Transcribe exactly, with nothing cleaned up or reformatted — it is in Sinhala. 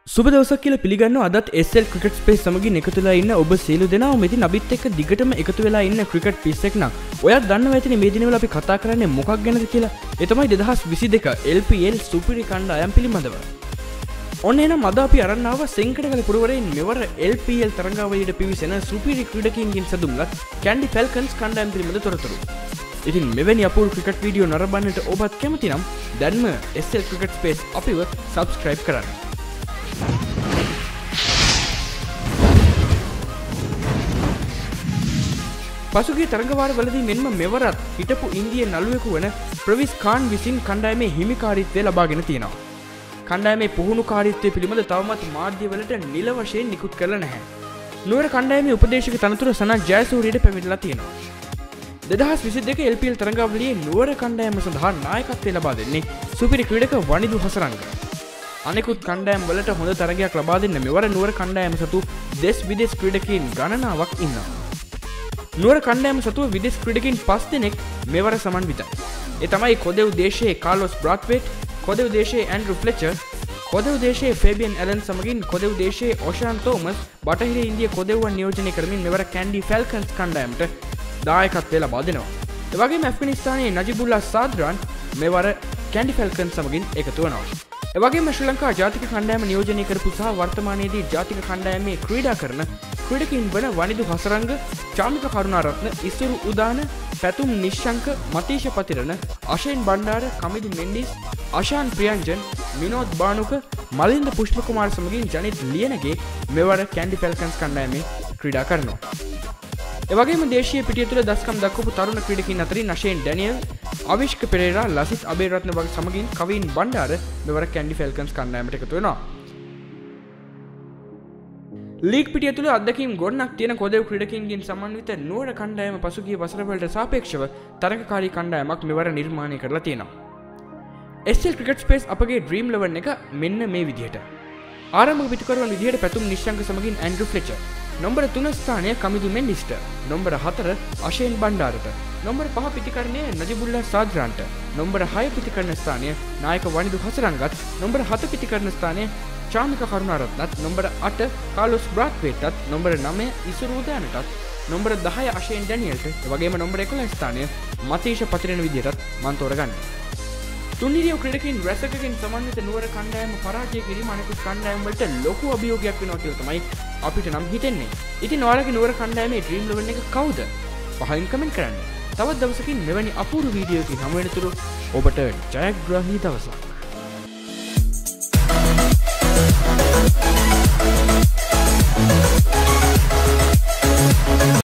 සුබ දවසක් කියලා පිළිගන්නවා. අදත් එස් එල් ක්‍රිකට් ස්පේස් සමගින් එකතු වෙලා ඉන්න ඔබ සියලු දෙනාම ඉතින් අපිත් එක්ක දිගටම එකතු වෙලා ඉන්න ක්‍රිකට් පිස් එක නම් ඔයාත් දන්නවා ඇතිනේ මේ දිනවල අපි කතා කරන්නේ මොකක් ගැනද කියලා. ඒ තමයි දෙදහස් විසි දෙක එල් පී එල් සුපිරි කණ්ඩායම් පිළිබඳව. ඔන්න එහෙනම් අද අපි අරන් ආවා සෙන්කඩගල පුරවරයෙන් මෙවර එල් පී එල් තරඟාවලියට පිවිසෙන සුපිරි ක්‍රීඩකයින්ගෙන් සැදුම්ලත් කැන්ඩි ෆැල්කන්ස් කණ්ඩායම් පිළිබඳ තොරතුරු. ඉතින් මෙවැනි අපූර්ව ක්‍රිකට් වීඩියෝ නරඹන්නට ඔබත් කැමති නම් දැන්ම එස් එල් ක්‍රිකට් ස්පේස් අපිව සබ්ස්ක්‍රයිබ් කරන්න. පසුගිය තරඟවාරවලදී මෙන්ම මෙවරත් හිටපු ඉන්දිය නළුවෙකු වන ප්‍රවිස් කාන් විසින් කණ්ඩායමේ හිමිකාරීත්වය ලබාගෙන තියෙනවා. කණ්ඩායමේ පුහුණුකාරීත්වය පිළිබඳ තවමත් මාධ්‍යවලට නිල වශයෙන් නිකුත් කරලා නැහැ. නුවර කණ්ඩායමේ උපදේශක තනතුර සනත් ජයසූරියට පැමිණලා තියෙනවා. දෙදහස් විසි දෙක එල් පී එල් තරඟාවලියේ නුවර කණ්ඩායම සඳහා නායකත්වය ලබා දෙන්නේ සුපිරි ක්‍රීඩක වනිදු හසරංග. අනෙකුත් කණ්ඩායම් වලට හොඳ තරගයක් ලබා දෙන්න මෙවර නුවර කණ්ඩායම සතු දෙස් විදේශ ක්‍රීඩකයින් ගණනාවක් ඉන්නවා. නුවර කණ්ඩායම සතුව විදේශ ක්‍රීඩකයින් පස් දෙනෙක් මෙවර සමන්විතයි. ඒ තමයි කොදෙව් දේශයේ කාලොස් බ්‍රාත්වේට්, කොදෙව් දේශයේ ඇන්ඩ්‍රු ෆ්ලෙචර්, කොදෙව් දේශයේ ෆේබියන් ඇලන් සමගින් කොදෙව් දේශයේ ඕෂාන් තෝමස් බටහිර ඉන්දිය කොදෙව්වන් නියෝජනය කරමින් මෙවර කැන්ඩි ෆැල්කන්ස් කණ්ඩායමට දායකත්වය ලබා දෙනවා. ඒ වගේම ඇෆ්ගනිස්තානයේ නජිබුල්ලා සාද්රාන් මෙවර කැන්ඩි ෆැල්කන්ස් සමගින් එකතු වෙනවා. ඒ වගේම ශ්‍රී ලංකා ජාතික කණ්ඩායම නියෝජනය කරපු සහ වර්තමානයේදී ජාතික කණ්ඩායමේ ක්‍රීඩා කරන ක්‍රීඩකයින් වන වනිදු හසරංග, චාමික කරුණාරත්න, ඉසුරු උදාන, පැතුම් නිශ්ශංක, මතීෂ පතිරණ, අශේන් බණ්ඩාර, කමිදු මෙන්ඩිස්, අශාන් ප්‍රියංජන්, විනෝද් බානුක, මලින්ද පුෂ්පකුමාර සමගින් ජනිත් ලියනගේ මෙවර කැන්ඩි ෆැල්කන්ස් කණ්ඩායමේ ක්‍රීඩා කරනවා. ඒ වගේම දේශීය පිටිය තුළ දස්කම් දක්වපු තරුණ ක්‍රීඩකයින් අතරින් අශේන් ඩැනියල්, අවිෂ්ක පෙරේරා, ලසිත් අබේරත්න වගේ සමගින් කවින් බණ්ඩාර මෙවර කැන්ඩි ෆැල්කන්ස් කණ්ඩායමට එකතු වෙනවා. ලීග් පිටිය තුළ අත්දැකීම් ගොඩනක් තියෙන කොදෙව් ක්‍රීඩකයින්ගෙන් සමන්විත නුවර කණ්ඩායම පසුගිය වසරවලට සාපේක්ෂව තරගකාරී කණ්ඩායමක් මෙවර නිර්මාණය කරලා තියෙනවා. එස් එල් ක්‍රිකට් ස්පේස් අපගේ ඩ්‍රීම් ඉලෙවන් එක මෙන්න මේ විදිහට. ආරම්භක පිටුකරුවන් විදිහට පැතුම් නිශ්ශංක සමගින් ඇන්ඩ්‍රු ෆ්ලෙචර්, නම්බර තුන ස්ථානය කමිදු මෙන්ඩිස්ට, නම්බර හතර අශේන් බණ්ඩාරට, නම්බර පහ පිටිකරණය නජිබුල්ලා සාද්‍රාන්ට, නම්බර හය පිටිකරණ ස්ථානය නායක වනිදු හසරංගත්, නම්බර හත පිටිකරණ ස්ථානය චාමික කරුණාරත්නත්, නම්බර අට කාලොස් බ්‍රාත්වේට්ටත්, නම්බර නවය ඉසුරු උදානටත්, නම්බර දහය අශේන් ඩැනියල්ට, එවැගේම නම්බර එකොළහ ස්ථානය මතීෂ පතිරණ විදිහටත් මන් තෝරගන්න. තුන්නිරියව ක්‍රීඩකයින් රැසකකින් සමන්විත නුවර කණ්ඩායම පරාජය කිරීම අනෙකුත් කණ්ඩායම් වලට ලොකු අභියෝගයක් වෙනවා කියලා තමයි අපිට නම් හිතෙන්නේ. ඉතින් ඔයාලගේ නුවර කණ්ඩායමේ ඩ්‍රීම් ඉලෙවන් එක කවුද? පහින් කමෙන්ට් කරන්න. තවත් දවසකින් මෙවැනි අපූර්ව වීඩියෝකින් හමු වෙනතුරු ඔබට ජයග්‍රාහී දවසක්.